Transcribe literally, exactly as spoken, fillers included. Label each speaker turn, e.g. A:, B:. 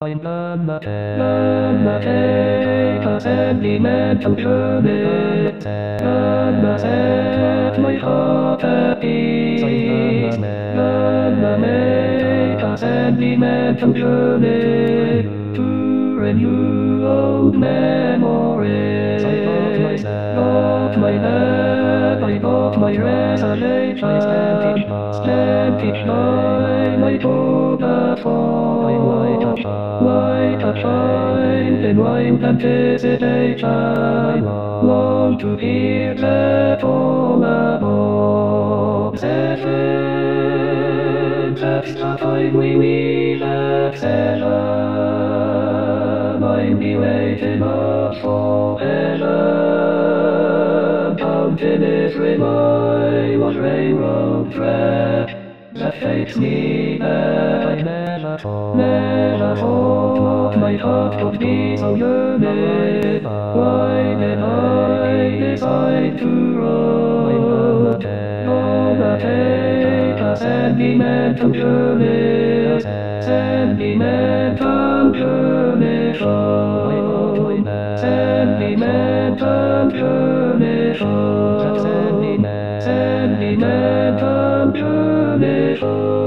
A: I'm gonna take, gonna take a sentimental journey. Gonna set my heart at peace. Gonna make a sentimental journey to renew old memories. Got my love, I got my reservation. Spent each night I took a fall. Like a child in wild anticipation, long to hear that all above. Seven, that's the time we will excel. I'll be waiting up for heaven. Counting every mile on railroad track that takes me back. I never thought, never thought my heart could be so yearning. Why did I decide to roam? Gonna take a sentimental journey, sentimental journey show, sentimental journey show, sentimental journey show.